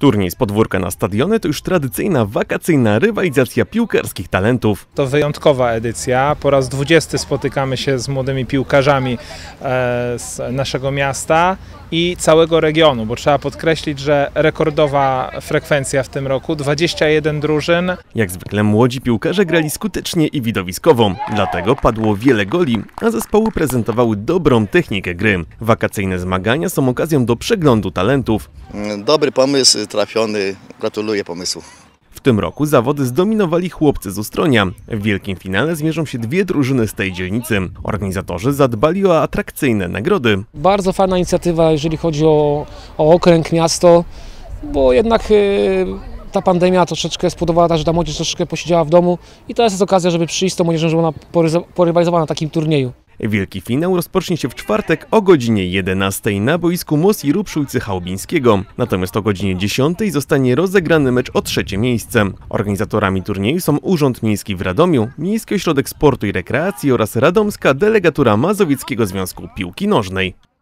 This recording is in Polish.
Turniej z podwórka na stadiony to już tradycyjna wakacyjna rywalizacja piłkarskich talentów. To wyjątkowa edycja. Po raz 20 spotykamy się z młodymi piłkarzami z naszego miasta i całego regionu, bo trzeba podkreślić, że rekordowa frekwencja w tym roku, 21 drużyn. Jak zwykle młodzi piłkarze grali skutecznie i widowiskowo, dlatego padło wiele goli, a zespoły prezentowały dobrą technikę gry. Wakacyjne zmagania są okazją do przeglądu talentów. Dobry pomysł, trafiony, gratuluję pomysłu. W tym roku zawody zdominowali chłopcy z Ustronia. W wielkim finale zmierzą się dwie drużyny z tej dzielnicy. Organizatorzy zadbali o atrakcyjne nagrody. Bardzo fajna inicjatywa, jeżeli chodzi o okręg, miasto, bo jednak ta pandemia troszeczkę spowodowała, że ta młodzież troszeczkę posiedziała w domu i teraz jest okazja, żeby przyjść z tą młodzieżą, żeby ona porywalizowała na takim turnieju. Wielki finał rozpocznie się w czwartek o godzinie 11 na boisku Mosiru przy ulicy Chałubińskiego. Natomiast o godzinie 10 zostanie rozegrany mecz o trzecie miejsce. Organizatorami turnieju są Urząd Miejski w Radomiu, Miejski Ośrodek Sportu i Rekreacji oraz Radomska Delegatura Mazowieckiego Związku Piłki Nożnej.